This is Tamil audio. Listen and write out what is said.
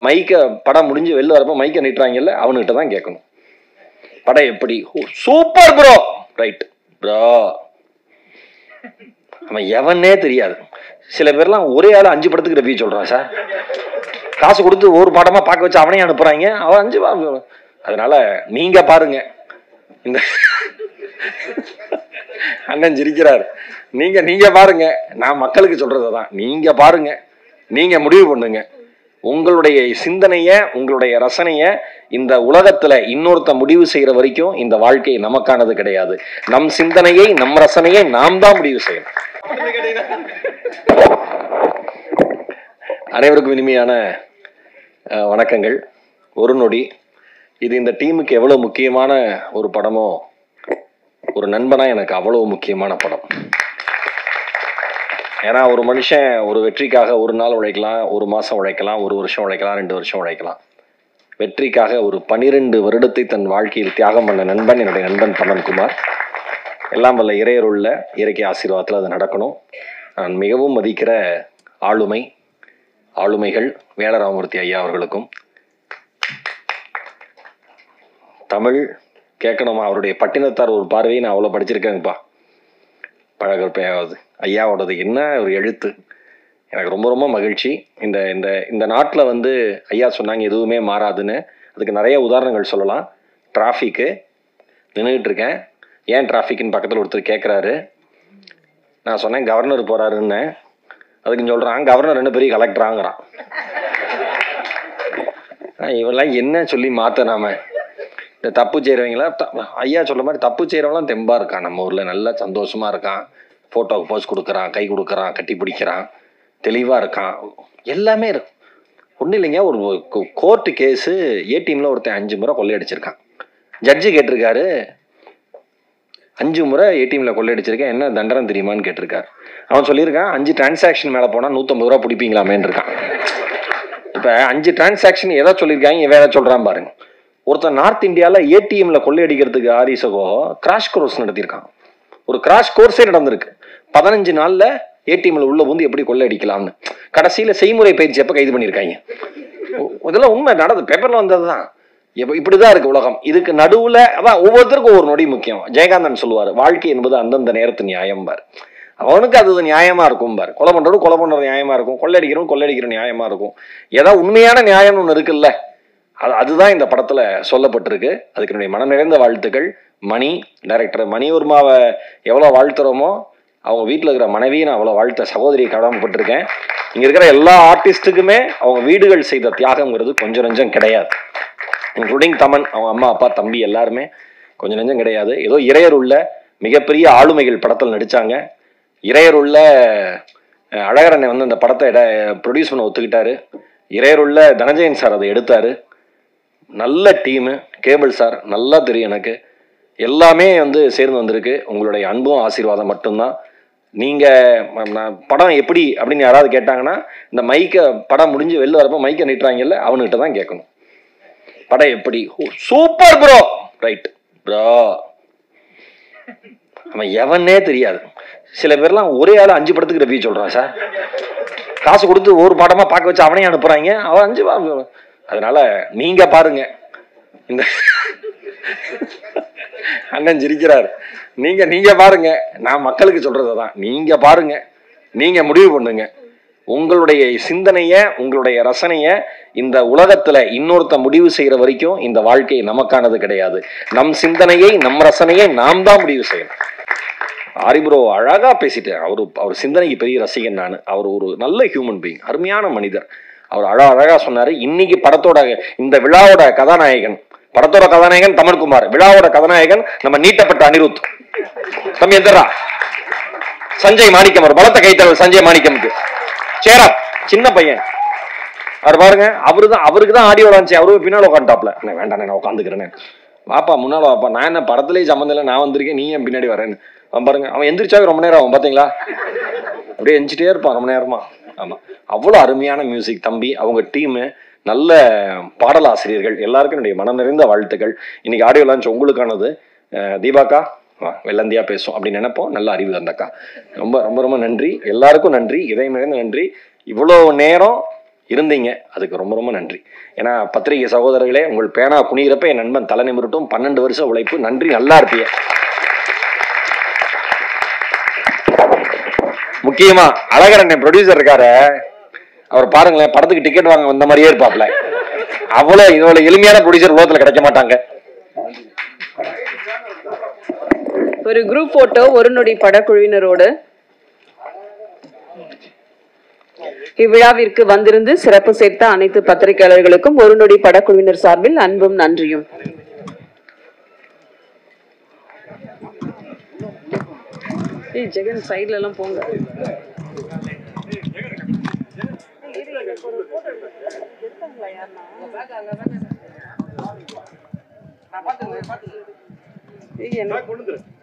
மைக்கை படம் முடிஞ்சு வெளில வரப்போ மைக்கை நிட்டுறாங்கல்ல, அவனுகிட்ட தான் கேட்கணும். படம் எப்படி? Super bro. Right bro. அவன் எவனே தெரியாது. சில பேர்லாம் ஒரே ஆள் 5 படத்துக்கு ரிவ்யூ சொல்றான் சார். காசு கொடுத்து ஒரு படமா பார்க்க வச்சு அவனே அனுப்புறாங்க. அவன் 5 படம். அதனால நீங்க பாருங்க. இந்த அண்ணன் சிரிக்கிறார். நீங்க பாருங்க. நான் மக்களுக்கு சொல்றதுதான். நீங்க பாருங்க, நீங்க முடிவு பண்ணுங்க. உங்களுடைய சிந்தனைய, உங்களுடைய ரசனைய இந்த உலகத்துல இன்னொருத்த முடிவு செய்யற வரைக்கும் இந்த வாழ்க்கை நமக்கானது கிடையாது. நம் சிந்தனையை, நம் ரசனையை நாம் தான் முடிவு செய்யணும். அனைவருக்கும் இனிமையான வணக்கங்கள். ஒரு நொடி. இது இந்த டீமுக்கு எவ்வளவு முக்கியமான ஒரு படமோ, ஒரு நண்பனா எனக்கு அவ்வளவு முக்கியமான படம். ஏன்னா ஒரு மனுஷன் ஒரு வெற்றிக்காக ஒரு நாள் உழைக்கலாம், ஒரு மாசம் உழைக்கலாம், ஒரு வருஷம் உழைக்கலாம், 2 வருஷம் உழைக்கலாம். வெற்றிக்காக ஒரு 12 வருடத்தை தன் வாழ்க்கையில் தியாகம் பண்ண நண்பன் என்னுடைய நண்பன் தமன்குமார். எல்லாம் வல்ல இறையருள்ள இயற்கை ஆசீர்வாதத்தில் அது நடக்கணும். நான் மிகவும் மதிக்கிற ஆளுமைகள் வேலராமூர்த்தி ஐயா அவர்களுக்கும், தமிழ் கேட்கணுமா அவருடைய பட்டினத்தார் ஒரு பார்வையை நான் அவ்வளோ படிச்சிருக்கேங்கப்பா. பழகப்பையாவது ஐயாவோடது என்ன ஒரு எழுத்து, எனக்கு ரொம்ப ரொம்ப மகிழ்ச்சி. இந்த இந்த இந்த நாட்டில் வந்து ஐயா சொன்னாங்க எதுவுமே மாறாதுன்னு. அதுக்கு நிறைய உதாரணங்கள் சொல்லலாம். டிராஃபிக்கு நின்றுட்டு இருக்கேன், ஏன் டிராஃபிக்குன்னு பக்கத்தில் ஒருத்தர் கேட்குறாரு. நான் சொன்னேன் கவர்னர் போகிறாருன்னு. அதுக்குன்னு சொல்கிறான் கவர்னர் 2 பெரிய கலெக்டராங்கிறான். இவெல்லாம் என்ன சொல்லி மாற்ற நாம இந்த தப்பு செய்கிறவங்களா? ஐயா சொல்ல மாதிரி தப்பு செய்கிறவங்களாம் தெம்பாக இருக்கான் நம்ம ஊரில், நல்லா சந்தோஷமாக இருக்கான், ஃபோட்டோவுக்கு போஸ் கொடுக்குறான், கை கொடுக்குறான், கட்டி பிடிக்கிறான், தெளிவாக இருக்கான், எல்லாமே இருக்கு. ஒன்றும் இல்லைங்க, ஒரு கோர்ட்டு கேஸு ஏடிஎம்ல ஒருத்தன் 5 முறை கொள்ளையடிச்சிருக்கான். ஜட்ஜு கேட்டிருக்காரு 5 முறை ஏடிஎம்ல கொள்ளையடிச்சிருக்கேன், என்ன தண்டனை தெரியுமான்னு கேட்டிருக்காரு. அவன் சொல்லியிருக்கான் 5 டிரான்சாக்ஷன் மேலே போனால் 150 ரூபா பிடிப்பீங்களாமேன்னு இருக்கான். இப்போ 5 டிரான்சாக்ஷன் எதை சொல்லியிருக்காங்க, வேற சொல்கிறான் பாருங்க. ஒருத்தன் நார்த் இந்தியாவில் ஏடிஎம்ல கொள்ளையடிக்கிறதுக்கு ஆரிசகோ கிராஷ் கோர்ஸ் நடத்தியிருக்கான். ஒரு கிராஷ் கோர்ஸே நடந்திருக்கு. 15 நாளில் ஏடிஎம்ல உள்ள வந்து எப்படி கொள்ளையடிக்கலாம்னு. கடைசியில் செய்முறை பயிற்சி எப்போ கைது பண்ணியிருக்காங்க. இதெல்லாம் உண்மை நடந்து பேப்பர்ல வந்தது தான். இப்படிதான் இருக்கு உலகம். இதுக்கு நடுவுல அதான் ஒவ்வொருத்தருக்கும் ஒவ்வொரு நொடி முக்கியம். ஜெயகாந்தன் சொல்லுவார், வாழ்க்கை என்பது அந்தந்த நேரத்து நியாயம் பார். அவனுக்கு அது நியாயமா இருக்கும் பார். கொலை பண்றது நியாயமா இருக்கும், கொள்ளையடிக்கிற நியாயமா இருக்கும். ஏதாவது உண்மையான நியாயம்னு ஒன்று இருக்குல்ல, அதுதான் இந்த படத்துல சொல்லப்பட்டிருக்கு. அதுக்கு என்னுடைய மனம் நிறைந்த வாழ்த்துக்கள். மணி டைரக்டர் மணிவர்மாவை எவ்வளோ வாழ்த்துறோமோ அவங்க வீட்டில் இருக்கிற மனைவியை நான் அவ்வளோ வாழ்த்த சகோதரியை கடமைப்பட்டிருக்கேன். இங்கே இருக்கிற எல்லா ஆர்டிஸ்ட்டுக்குமே அவங்க வீடுகள் செய்த தியாகங்கிறது கொஞ்சம் நெஞ்சம் கிடையாது. இன்க்ளூடிங் தமன், அவங்க அம்மா அப்பா தம்பி எல்லாருமே கொஞ்சம் நெஞ்சம் கிடையாது. ஏதோ இறையர் உள்ள மிகப்பெரிய ஆளுமைகள் படத்தில் நடித்தாங்க. இறையர் உள்ள அழகரனை வந்து அந்த படத்தை ப்ரொடியூஸ் பண்ண ஒத்துக்கிட்டாரு. இறையர் உள்ள தனஞ்சயன் சார் அதை எடுத்தாரு. நல்ல டீமு, கேபிள் சார் நல்லா தெரியும் எனக்கு. எல்லாமே வந்து சேர்ந்து வந்திருக்கு. உங்களுடைய அன்பும் ஆசீர்வாதம் மட்டும்தான். நீங்கள் படம் எப்படி அப்படின்னு யாராவது கேட்டாங்கன்னா, இந்த மைக்கை படம் முடிஞ்சு வெளில வரப்போ மைக்கை நிட்டுறாங்கல்ல, அவனுகிட்ட தான் கேட்கணும். படம் எப்படி? Super bro. Right bro. அவன் எவனே தெரியாது. சில பேர்லாம் ஒரே ஆள் 5 படத்துக்கு ரிவ்யூ சொல்றான் சார். காசு கொடுத்து ஒரு படமா பார்க்க வச்சு அவனே அனுப்புறாங்க. அவன் 5 படம். அதனால நீங்க பாருங்க. இந்த அண்ணன் சிரிக்கிறார். நீங்க பாருங்க. நான் மக்களுக்கு சொல்றதுதான். நீங்க பாருங்க, நீங்க முடிவு பண்ணுங்க. உங்களுடைய சிந்தனைய, உங்களுடைய ரசனைய இந்த உலகத்துல இன்னொருத்த முடிவு செய்யற வரைக்கும் இந்த வாழ்க்கை நமக்கானது கிடையாது. நம் சிந்தனையை, நம் ரசனையை நாம் தான் முடிவு செய்யணும். ஆரிப்ரோ அழகா பேசிட்டு, அவர் சிந்தனைக்கு பெரிய ரசிகன் நான். அவர் ஒரு நல்ல ஹியூமன் பீயிங், அருமையான மனிதர். அவர் அழகா சொன்னாரு. இன்னைக்கு படத்தோட இந்த விழாவோட கதாநாயகன், படத்தோட கதாநாயகன் தமன்குமார், விழாவோட கதாநாயகன் நம்ம நீட்டப்பட்ட அனிருத். தம்பி எந்தரா சஞ்சய் மாணிக்கம், ஒரு பலத்த கைத்தவர் சஞ்சய் மாணிக்கம்க்கு. சேரா சின்ன பையன் அவர் பாருங்க. அவருக்கு தான் ஆடியோ லான்ச். அவரு பின்னால உட்காந்துட்டாப்ல. வேண்டாம் நான் உட்காந்துக்கிறேன்னு. வாப்பா முன்னால வாப்பா, நான் என்ன படத்துலேயே சம்மந்தம் இல்லை, நான் வந்திருக்கேன், நீ என் பின்னாடி வரேன்னு. அவன் பாருங்க, அவன் எந்திரிச்சாவே ரொம்ப நேரம் ஆகும் பார்த்தீங்களா, அப்படியே எஞ்சிட்டே இருப்பான் ரொம்ப நேரமா. ஆமா, அவ்வளோ அருமையான மியூசிக் தம்பி. அவங்க டீமு, நல்ல பாடல் ஆசிரியர்கள், எல்லாருக்கும் என்னுடைய மனம் நிறைந்த வாழ்த்துக்கள். இன்னைக்கு ஆடியோ லான்ச் உங்களுக்கானது. தீபாக்கா வெள்ளந்தியா பேசும் அப்படின்னு நினைப்போம். நல்ல அறிவு அந்த அக்கா. ரொம்ப ரொம்ப ரொம்ப நன்றி. எல்லாருக்கும் நன்றி, இதயம் நிறைந்த நன்றி. இவ்வளோ நேரம் இருந்தீங்க. அதுக்கு ரொம்ப ரொம்ப நன்றி. ஏன்னா பத்திரிகை சகோதரர்களே, உங்கள் பேனா குனிகிறப்ப என் நண்பன் தலை நிமிரட்டும். 12 வருஷம் உழைப்பு. நன்றி, நல்லா இருப்பீங்க. முக்கியமா அழகரன் ப்ரொடியூசர் இருக்காரு, அவர் பாருங்களேன், படத்துக்கு டிக்கெட் வாங்க வந்த மாதிரியே இருப்பாப்ல. அவ்வளவு இவ்வளவு எளிமையான ப்ரொடியூசர் உலகத்துல கிடைக்க மாட்டாங்க. ஒரு குரூப் போட்டோ ஒரு நொடி படக்குழுவினரோடு இவ்விழாவிற்கு வந்திருந்து சிறப்பு சேர்த்த அனைத்து பத்திரிகையாளர்களுக்கும் ஒரு நொடி படக்குழுவினர் சார்பில் அன்பும் நன்றியும். ஜெகன் சைட்ல எல்லாம் போங்க. என்ன